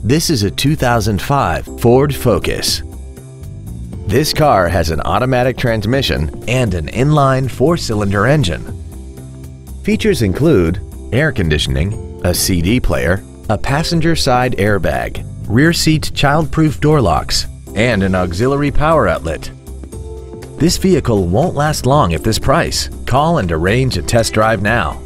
This is a 2005 Ford Focus. This car has an automatic transmission and an inline 4-cylinder engine. Features include air conditioning, a CD player, a passenger side airbag, rear seat child-proof door locks, and an auxiliary power outlet. This vehicle won't last long at this price. Call and arrange a test drive now.